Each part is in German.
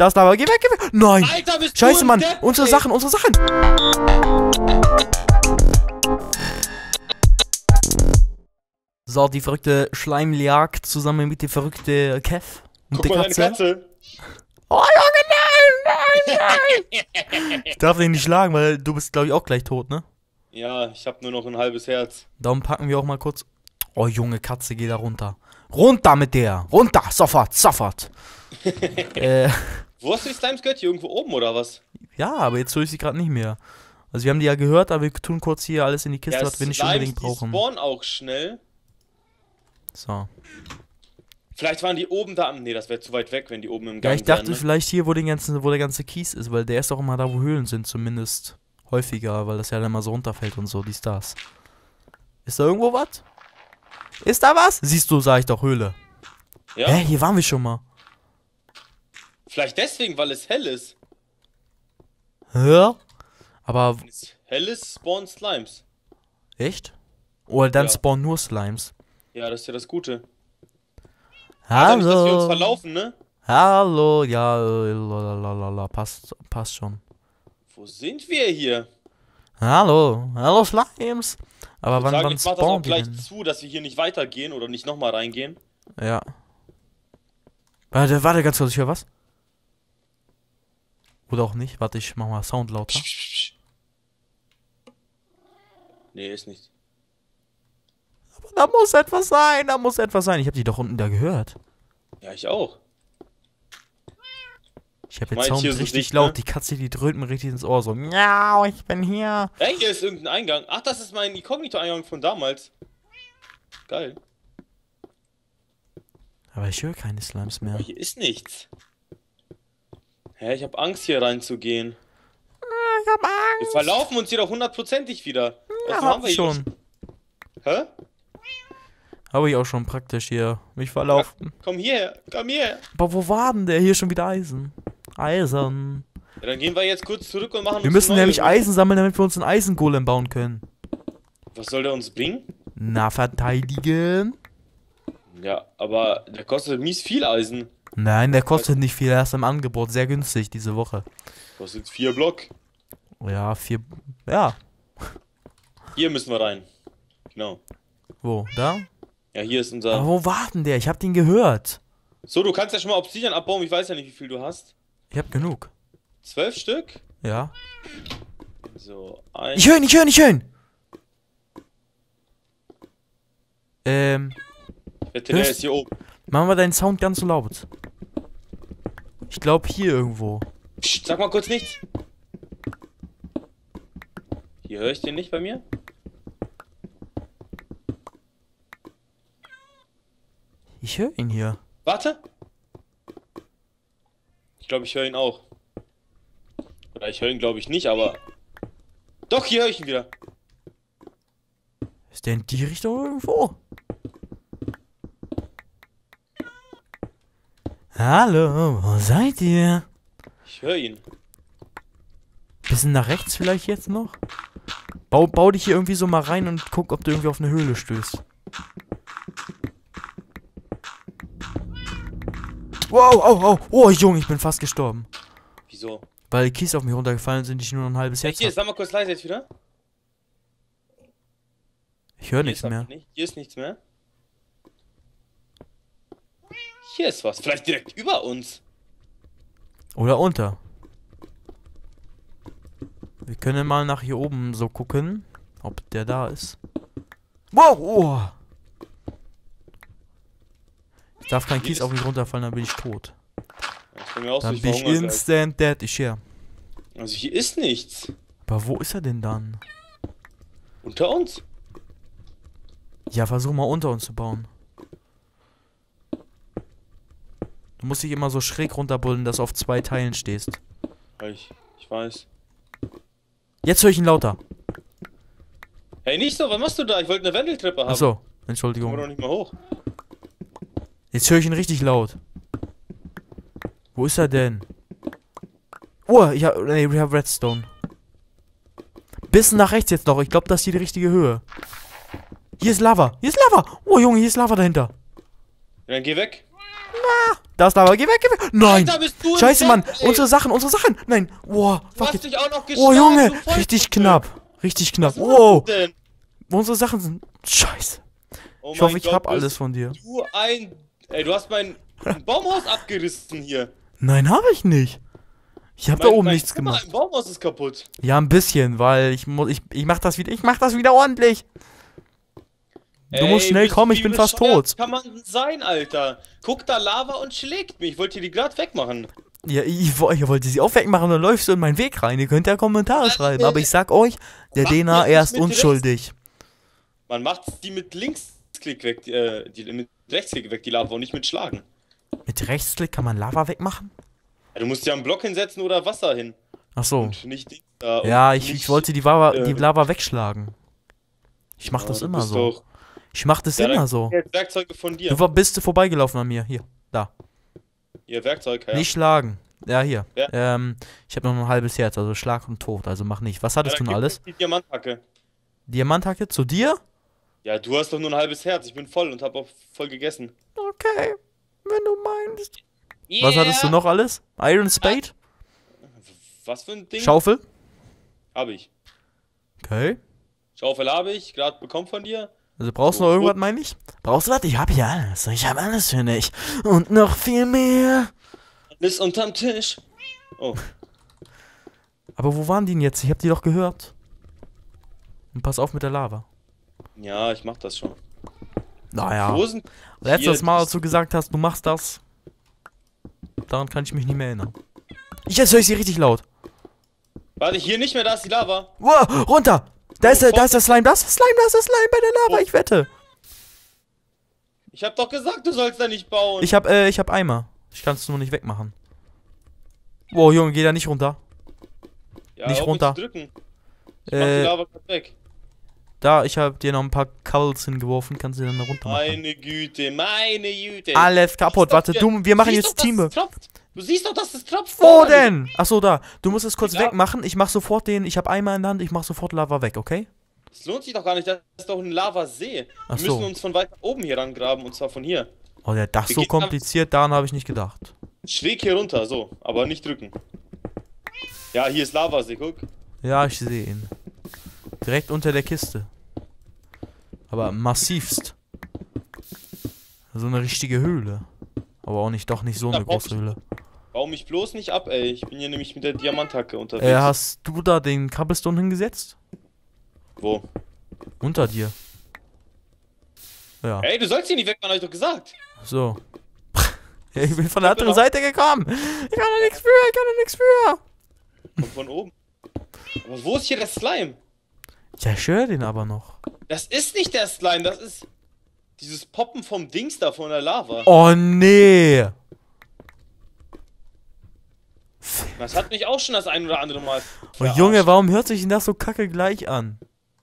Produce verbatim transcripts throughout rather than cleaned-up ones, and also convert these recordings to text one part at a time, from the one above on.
Da ist Lava. Geh weg, geh weg. Nein. Alter, bist Scheiße, du ein Mann. Depp, Unsere ey. Sachen, unsere Sachen. So, die verrückte Schleimjagd zusammen mit der verrückte Kev. Und Guck die mal, deine Katze. Oh, Junge, nein, nein, nein. Ich darf den nicht schlagen, weil du bist, glaube ich, auch gleich tot, ne? Ja, ich hab nur noch ein halbes Herz. Darum packen wir auch mal kurz... Oh, Junge, Katze, geh da runter. Runter mit der. Runter, sofort, sofort. äh, Wo hast du die Slimes gehört? Hier irgendwo oben, oder was? ja, aber jetzt höre ich sie gerade nicht mehr. Also wir haben die ja gehört, aber wir tun kurz hier alles in die Kiste, Ja, was wir nicht Slimes, unbedingt die brauchen. spawnen auch schnell. So. Vielleicht waren die oben da. Nee, das wäre zu weit weg, wenn die oben im Gang Ja, ich dachte wären, ne? vielleicht hier, wo, den ganzen, wo der ganze Kies ist, weil der ist auch immer da, wo Höhlen sind, zumindest häufiger, weil das ja dann mal so runterfällt und so, die Stars. Ist da irgendwo was? Ist da was? Siehst du, sag ich doch, Höhle. Ja? Hä, hier waren wir schon mal. Vielleicht deswegen, weil es hell ist. Hä? Aber, Wenn es hell ist, spawnen Slimes. echt? Oder dann Ja. spawnen nur Slimes. Ja, das ist ja das Gute. Also nicht, dass wir uns Hallo. verlaufen, ne? Hallo, ja, äh, lalalala, passt, passt schon. Wo sind wir hier? Hallo, hallo Slimes. Aber Ich wann, sage, wann jetzt macht das auch spawnen die gleich denn? zu, dass wir hier nicht weitergehen oder nicht nochmal reingehen. Ja. Warte, warte ganz kurz, ich höre was. Oder auch nicht. Warte, ich mach mal Sound lauter. Psch, psch, psch. Nee, ist nicht. Aber da muss etwas sein, da muss etwas sein. Ich habe die doch unten da gehört. Ja, ich auch. Ich habe Ich jetzt mein, Sound hier so richtig dicht, laut. ne? Die Katze, die dröhnt mir richtig ins Ohr. So, miau, ich bin hier. Ey, hier ist irgendein Eingang. Ach, das ist mein Inkognito-Eingang von damals. Geil. Aber ich höre keine Slimes mehr. Aber hier ist nichts. Hä, ich hab Angst, hier reinzugehen. Ich hab Angst. Wir verlaufen uns hier doch hundertprozentig wieder. Ja, Was hab ich hier? schon. Hä? Habe ich auch schon praktisch hier. Mich verlaufen. Komm hierher, komm hierher. Aber wo war denn der? Hier ist schon wieder Eisen. Eisen. Ja, dann gehen wir jetzt kurz zurück und machen Wir uns müssen eine neue nämlich Höhle. Eisen sammeln, damit wir uns einen Eisengolem bauen können. Was soll der uns bringen? Na, verteidigen. Ja, aber der kostet mies viel Eisen. Nein, der kostet nicht viel. Er ist im Angebot. Sehr günstig diese Woche. Kostet vier Block. Ja, vier. Ja. Hier müssen wir rein. Genau. Wo? Da? Ja, hier ist unser... Aber wo war denn der? Ich hab den gehört. So, du kannst ja schon mal Obsidian abbauen. Ich weiß ja nicht, wie viel du hast. Ich hab genug. Zwölf Stück? Ja. So, ein... Ich höre ihn, ich höre ihn, ich höre ihn. Ähm, Ich wette, der hörst- ist hier oben. machen wir deinen Sound ganz so laut. Ich glaube hier irgendwo. Psst, sag mal kurz nichts. Hier höre ich den nicht bei mir. Ich höre ihn hier. Warte. Ich glaube, ich höre ihn auch. Oder ich höre ihn, glaube ich, nicht, aber... Doch, hier höre ich ihn wieder. Ist der in die Richtung irgendwo? Hallo, wo seid ihr? Ich höre ihn. Bisschen nach rechts vielleicht jetzt noch? Bau, bau dich hier irgendwie so mal rein und guck, ob du irgendwie auf eine Höhle stößt. Wow, oh, oh, oh, Junge, ich bin fast gestorben. Wieso? Weil die Kies auf mich runtergefallen sind, ich nur noch ein halbes Hey, Herz hier, hab. sag mal kurz leise jetzt wieder. Ich höre Hier nichts ist aber mehr. Nicht. Hier ist nichts mehr. Hier ist was. Vielleicht direkt über uns. Oder unter. Wir können mal nach hier oben so gucken, ob der da ist. Wow, oh. Ich darf kein Hier Kies ist- auf mich runterfallen, dann bin ich tot. Das kann mir auch so, Dann ich bin ich verhungere gleich. instant dead. Ich hier. Also hier ist nichts. Aber wo ist er denn dann? Unter uns. Ja, versuch mal unter uns zu bauen. Du musst dich immer so schräg runterbuddeln, dass du auf zwei Teilen stehst. Ja, Ich, ich weiß. Jetzt höre ich ihn lauter. Hey, nicht so, was machst du da? Ich wollte eine Wendeltreppe haben. Achso, Kommen wir Entschuldigung. doch nicht mal hoch. Jetzt höre ich ihn richtig laut. Wo ist er denn? Oh, ich hab, nee, ich hab Redstone. Bisschen nach rechts jetzt noch. Ich glaube, das ist hier die richtige Höhe. Hier ist Lava. Hier ist Lava. Oh, Junge, hier ist Lava dahinter. Ja, dann geh weg. Da ist Lava. Geh weg, geh weg. Nein. Alter, bist du im Scheiße, Mann. Bett, ey. Unsere Sachen, unsere Sachen. Nein. Wow. Du Fuck hast it. dich auch noch Oh, geschlagen, Junge. du Volltrottel. Richtig knapp. Richtig knapp. Was machst Wow. du denn? Unsere Sachen sind... Scheiße. Oh Ich hoffe, mein ich Gott, hab bist alles von dir. Du ein... Ey, du hast mein Baumhaus abgerissen hier. Nein, habe ich nicht. Ich habe da Mein- oben mein- nichts guck mal, gemacht. Mein Baumhaus ist kaputt. Ja, ein bisschen, weil ich muss... Ich, ich mach das wieder... Ich mach das wieder ordentlich. Du musst schnell bist- kommen, ich wie bin fast bescheuert tot. Kann man sein, Alter. Guck da Lava und schlägt mich. Ich wollte die gerade wegmachen. Ja, ich, wo- ich wollte sie auch wegmachen, dann läufst du in meinen Weg rein. Ihr könnt ja Kommentare Alter, schreiben, aber ich sag euch, der macht Dena, das er nicht ist mit unschuldig. Man macht die mit Linksklick weg, äh, die mit Rechtsklick weg, die Lava und nicht mit Schlagen. Mit Rechtsklick kann man Lava wegmachen? Ja, du musst ja einen Block hinsetzen oder Wasser hin. Ach so. Und nicht Dings da. und Ja, ich, nicht, ich wollte die Lava, äh, die Lava wegschlagen. Ich mach ja, das du immer bist so. Doch, Ich mach das ja, immer dann- so. Jetzt Werkzeuge von dir. Du war, bist du vorbeigelaufen an mir. Hier, da. Ihr Werkzeug, ja. Nicht schlagen. Ja, hier. Ja. Ähm, ich habe noch ein halbes Herz, also Schlag und Tod, also mach nicht. Was hattest ja, du dann denn gib alles? uns die Diamanthacke. Diamanthacke zu dir? Ja, du hast doch nur ein halbes Herz. Ich bin voll und hab auch voll gegessen. Okay, wenn du meinst. Was hattest du Yeah. noch alles? Iron Spade? Was für ein Ding? Schaufel? Hab ich. Okay. Schaufel habe ich, gerade bekommen von dir. Also brauchst du So, noch irgendwas, gut. meine ich? Brauchst du was? Ich hab hier alles. Ich hab alles für dich. Und noch viel mehr. Ist unterm Tisch. Oh, Aber wo waren die denn jetzt? Ich hab die doch gehört. Und pass auf mit der Lava. ja, ich mach das schon. Naja. Wo sind Letztes hier Mal, die- als du gesagt hast, du machst das. Daran kann ich mich nicht mehr erinnern. Ich jetzt höre ich sie richtig laut. Warte, hier nicht mehr, da ist die Lava. Wow, runter! Da ist, der, Oh, da ist der Slime, das ist der Slime, da ist der Slime bei der Lava, Oh. ich wette. Ich hab doch gesagt, du sollst da nicht bauen. Ich hab, äh, ich hab Eimer. Ich kann es nur nicht wegmachen. Wow, Junge, geh da nicht runter. ja, nicht auf runter. Zu drücken. Ich mach die Äh, Lava grad weg. da, ich hab dir noch ein paar Covels hingeworfen, kannst du dann da runter machen. Meine Güte, meine Güte. Alles kaputt, Siehst doch, warte, wir- du, wir machen siehst jetzt doch, dass Team. es tropft. Du siehst doch, dass es tropft. Wo Mann. denn? Achso, da. Du musst es kurz Ja. wegmachen. Ich mach sofort den, ich hab Eimer in der Hand, ich mach sofort Lava weg, okay? Das lohnt sich doch gar nicht, das ist doch ein Lavasee. Ach Wir so. müssen uns von weiter oben hier rangraben und zwar von hier. Oh, ja, das Wir so gehen kompliziert, daran habe ich nicht gedacht. Schräg hier runter, so, aber nicht drücken. Ja, hier ist Lavasee, guck. Ja, ich sehe ihn. Direkt unter der Kiste. Aber massivst. So eine richtige Höhle. Aber auch nicht, doch nicht so Da eine brauch große Höhle. Bau mich bloß nicht ab, ey. Ich bin hier nämlich mit der Diamanthacke unterwegs. Äh, hast du da den Cobblestone hingesetzt? Wo? Unter dir. Ja, Ey, du sollst hier nicht wegmachen, hab ich doch gesagt. so. Ja, ich bin von der Ich bin anderen auch- Seite gekommen. Ich kann da nichts für, ich kann da nichts für. Und von oben. Aber wo ist hier der Slime? Ja, ich höre den aber noch. Das ist nicht der Slime, das ist dieses Poppen vom Dings da, von der Lava. Oh, nee. Das hat mich auch schon das ein oder andere Mal Oh, verarscht. Junge, warum hört sich denn das so kacke gleich an?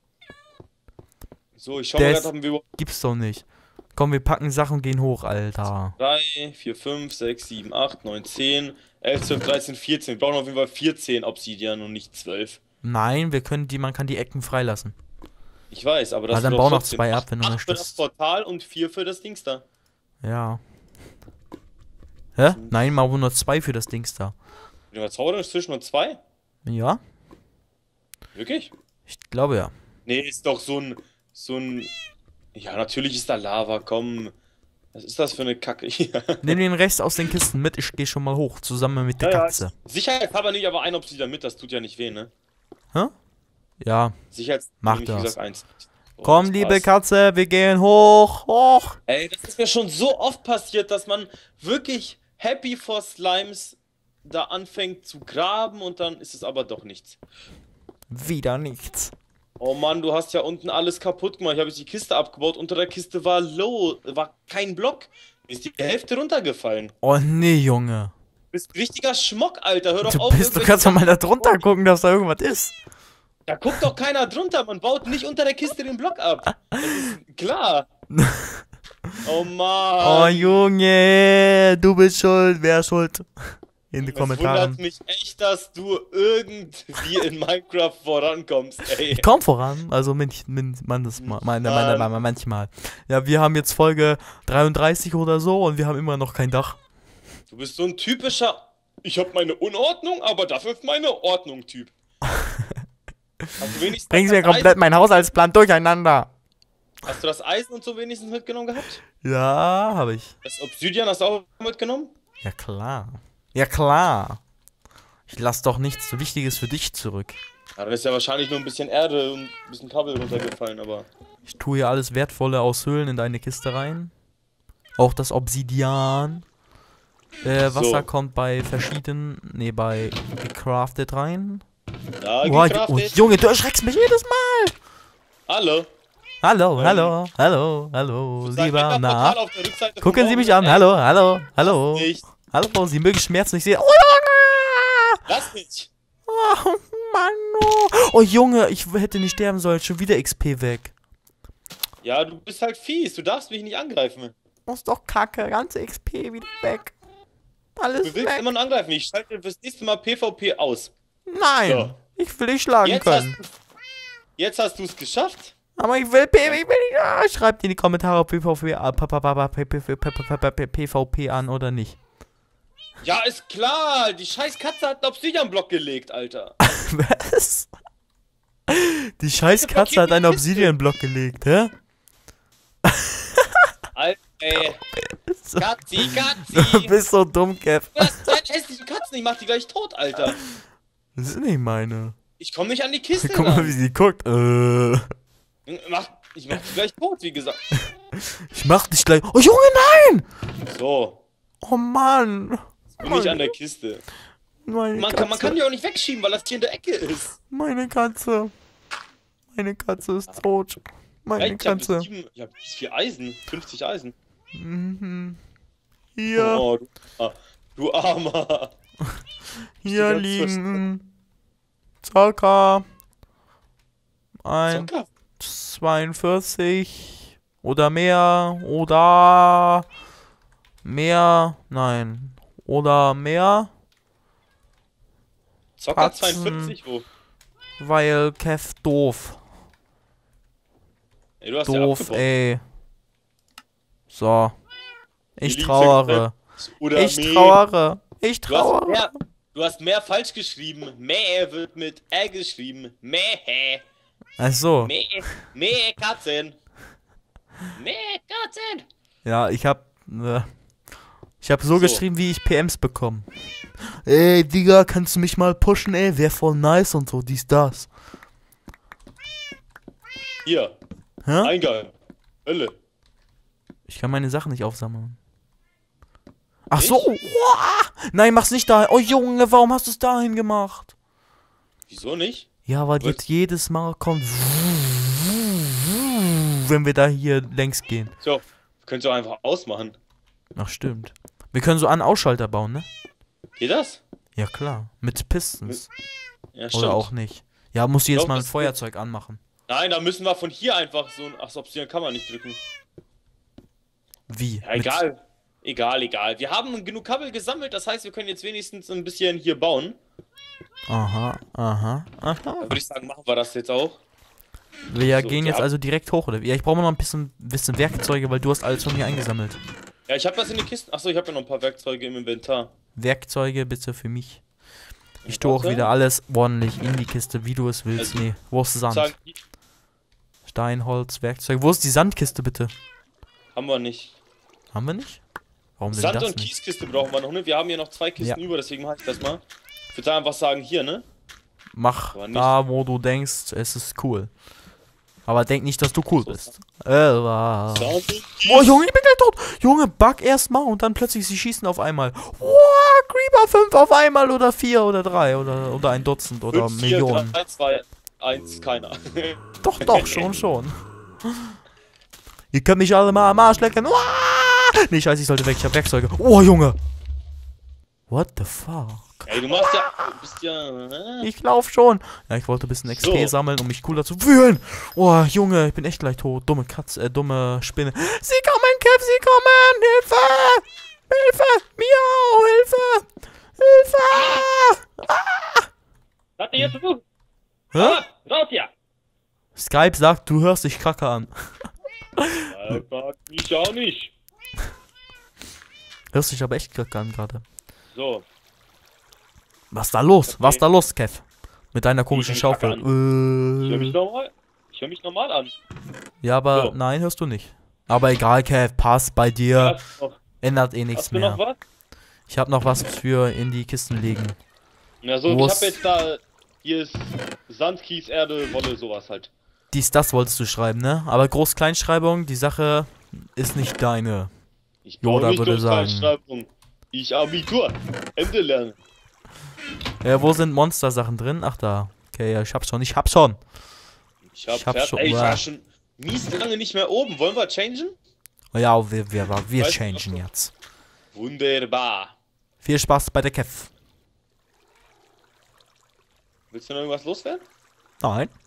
So, ich schau Der mal ist- grad, haben wir überhaupt Gibt's doch nicht. Komm, wir packen Sachen und gehen hoch, Alter. drei, vier, fünf, sechs, sieben, acht, neun, zehn, elf, zwölf, dreizehn, vierzehn. Wir brauchen auf jeden Fall vierzehn Obsidian und nicht zwölf. Nein, wir können die, man kann die Ecken freilassen. Ich weiß, aber das Ah, dann wird bau doch noch trotzdem zwei ab, acht- wenn du acht möchtest. für das Portal und vier für das Dings da. Ja. Hä? Nein, mal nur zwei für das Dings da. Wenn wir zaubern, ist zwischen nur zwei? Ja? Wirklich? Ich glaube ja. Nee, ist doch so ein, so ein, ja, natürlich ist da Lava, komm. Was ist das für eine Kacke hier? Nimm den Rest aus den Kisten mit, ich gehe schon mal hoch, zusammen mit der Ja, ja, Katze. Sicherheitshalber nicht, aber ein Obsidian mit, das tut ja nicht weh, ne? Hä? Ja. Sicherheits Mach nehme ich, wie das. gesagt, eins. Oh, Komm, das liebe passt. Katze, wir gehen hoch, hoch. Ey, das ist mir schon so oft passiert, dass man wirklich happy for Slimes da anfängt zu graben und dann ist es aber doch nichts. Wieder nichts. Oh Mann, du hast ja unten alles kaputt gemacht. Ich habe jetzt die Kiste abgebaut. Unter der Kiste war low, war kein Block. Mir ist die Hälfte runtergefallen. Oh nee, Junge. Du bist ein richtiger Schmock, Alter. Hör doch Du, auf. bist, du irgendwelche kannst doch mal da Sachen- drunter gucken, dass da irgendwas ist. Da guckt doch keiner drunter. Man baut nicht unter der Kiste den Block ab. Das ist klar. Oh Oh Mann. Junge, du bist schuld, wer ist schuld? In den Es Kommentaren. wundert mich echt, dass du irgendwie in Minecraft vorankommst, ey. Ich komm voran, also mit, mit, man das mal, meine, meine, meine, manchmal. Ja, wir haben jetzt Folge dreiunddreißig oder so und wir haben immer noch kein Dach. Du bist so ein typischer, ich habe meine Unordnung, aber dafür ist meine Ordnung-Typ. Hast du wenigstens Bringen Sie das mir komplett Eisen- meinen Haushaltsplan durcheinander. Hast du das Eisen und so wenigstens mitgenommen gehabt? Ja, habe ich. Das Obsidian hast du auch mitgenommen? Ja, klar. Ja, klar. Ich lass doch nichts so Wichtiges für dich zurück. Ja, dann ist ja wahrscheinlich nur ein bisschen Erde und ein bisschen Kabel runtergefallen, aber... Ich tue hier alles Wertvolle aus Höhlen in deine Kiste rein. Auch das Obsidian. Äh, Wasser So. kommt bei verschiedenen, nee, bei gecraftet rein. Ja, Oh, oh, gecraftet. Junge, du erschreckst mich jedes Mal. Hallo. Hallo, Ähm, hallo, hallo, hallo, Sein lieber Enderportal Na. auf der Rückseite Gucken vom Sie mich Baum. an, hallo, hallo, hallo. Nicht. Hallo, Sie mögen Schmerzen nicht sehen. Oh, Junge! Lass mich. Oh, Mann, oh. Oh, Junge, ich hätte nicht sterben sollen. Schon wieder X P weg. Ja, du bist halt fies. Du darfst mich nicht angreifen. Das ist doch kacke. Ganze X P wieder weg. Alles Du willst weg. immer noch angreifen. Ich schalte fürs nächste Mal PvP aus. Nein, So. ich will dich schlagen Jetzt können. hast, jetzt hast du es geschafft. Aber ich will P V P. Ich will nicht. Ah, schreibt in die Kommentare, ob PvP, ah, pa- pa- pa- pa- P- P- P- P- P- P- PvP an oder nicht. Ja, ist klar. Die scheiß Katze hat einen Obsidian-Block gelegt, Alter. Was? Die scheiß Katze hat einen Obsidian-Block gelegt, hä? Alter, ey. So. Katzi, Du Katzi. bist so dumm, Kev. Du hast zwei hässliche Katzen. Ich mach die gleich tot, Alter. Das ist nicht meine. Ich komme nicht an die Kiste Guck mal, wie ran. sie guckt. Äh. Mach, ich mach die gleich tot, wie gesagt. Ich mach dich gleich. Oh, Junge, nein! So. Oh, Mann. Bin ich an der Kiste. Meine Man Katze. kann, man kann die auch nicht wegschieben, weil das hier in der Ecke ist. Meine Katze. Meine Katze ist tot. Meine Ey, ich hab Katze. sieben, ich hab vier Eisen. fünfzig Eisen. Mhm. Hier, Oh, du, ah, du Armer. hier ganz liegen circa ein Zocker. zweiundvierzig oder mehr oder mehr, nein, oder mehr, Zocker Katzen. zweiundvierzig, wo? weil Kev doof, Ey, du hast ja doof, abgebaut. ey. So, Hier ich liegen trauere, circa- Oder ich Mäh. trauere, ich Du hast, trauere. mehr, du hast mehr falsch geschrieben. Mäh wird mit Ä geschrieben. Mäh. Ach so, Mäh. Mäh Katzen. Mäh Katzen. ja, ich hab, äh, ich hab so, So. geschrieben, wie ich P Ms bekomme. Ey, Digga, kannst du mich mal pushen, ey? Wär voll nice und so, dies, das. Hier. Hä? Eingang. Hölle. Ich kann meine Sachen nicht aufsammeln. Ach so, Nicht? uah! Nein, mach's nicht da. Oh Junge, warum hast du es dahin gemacht? Wieso nicht? Ja, weil Was? jetzt jedes Mal kommt, wenn wir da hier längs gehen. So. Könntest du einfach ausmachen. Ach, stimmt. Wir können so An-Ausschalter bauen, ne? Geht das? Ja, klar. Mit Pistons. Ja, stimmt. Oder auch nicht. Ja, musst du jetzt Doch, mal ein das- Feuerzeug anmachen. Nein, da müssen wir von hier einfach so ein. Ach, so, Obsidian kann man nicht drücken. Wie? Ja, egal. Egal, egal. Wir haben genug Kabel gesammelt, das heißt, wir können jetzt wenigstens ein bisschen hier bauen. Mit... Aha, aha, aha. Dann würde ich sagen, machen wir das jetzt auch. Wir So, gehen wir jetzt haben- also direkt hoch, oder? Ja, ich brauche noch ein bisschen, bisschen Werkzeuge, weil du hast alles von mir eingesammelt. Ja, ich habe das in den Kisten. Achso, ich habe ja noch ein paar Werkzeuge im Inventar. Werkzeuge bitte für mich. Ich tue auch Warte. wieder alles ordentlich in die Kiste, wie du es willst. Also, Nee, wo ist Sand? Sagen, Stein, Holz, Werkzeug. Wo ist die Sandkiste bitte? haben wir nicht. Haben wir nicht? Warum denn Sand- das und nicht? Kieskiste brauchen wir noch, ne? Wir haben hier noch zwei Kisten Ja. über, deswegen mache ich das mal. Ich würde einfach sagen, hier, ne? Mach Aber nicht- da, wo du denkst, es ist cool. Aber denk nicht, dass du cool So. bist. Äh, wow. Sand und Oh, Junge, ich bin gleich tot. Junge, bug erstmal und dann plötzlich sie schießen auf einmal. Wow, Creeper fünf auf einmal oder vier oder drei oder, oder ein Dutzend oder fünf, vier, Millionen. drei, zwei, eins, keiner. Doch, doch, schon, schon. Ihr könnt mich alle mal am Arsch lecken. Uah! Nee, scheiße, ich sollte weg. Ich hab Werkzeuge. Oh, Junge. What the fuck? Ey, du machst ja. Du bist ja. Hä? Ich lauf schon. Ja, ich wollte ein bisschen X P So. sammeln, um mich cooler zu fühlen. Oh, Junge, ich bin echt gleich tot. Dumme Katze, äh, dumme Spinne. Sie kommen, Kev, sie kommen. Hilfe! Hilfe! Miau, Hilfe! Hilfe! Was hat der jetzt versucht? Hä? Ah, raus hier! Skype sagt, du hörst dich kacke an. Einfach mich auch nicht. Hörst dich aber echt an gerade. So. Was da los? Okay. Was da los, Kev? Mit deiner komischen Ich hör mich Schaufel. kacke Ich höre mich Äh, normal. Ich höre mich normal an. ja, aber So. nein, hörst du nicht. Aber egal, Kev, passt bei dir. Hast, noch, Ändert eh nichts hast du noch mehr. was? Ich hab noch was für in die Kisten legen. Ja, so, Wo ich ist- habe jetzt da. Hier ist Sand, Kies, Erde, Wolle, sowas halt. Dies, das wolltest du schreiben, ne? Aber Groß-Kleinschreibung, die Sache ist nicht deine. Ich Yoda brauche nicht würde bloß sagen. Kleinschreibung. Ich Abitur. Ende lernen. Äh, wo sind Monster-Sachen drin? Ach, da. Okay, ja, ich hab's schon, ich hab's schon. Ich, hab Ich hab Pferd- schon- Ey, ich Uah. war schon mies lange nicht mehr oben. Wollen wir changen? Ja, wir, wir, wir, wir Weißt du, changen was du- jetzt. Wunderbar. Viel Spaß bei der Kev. Willst du noch irgendwas loswerden? Nein.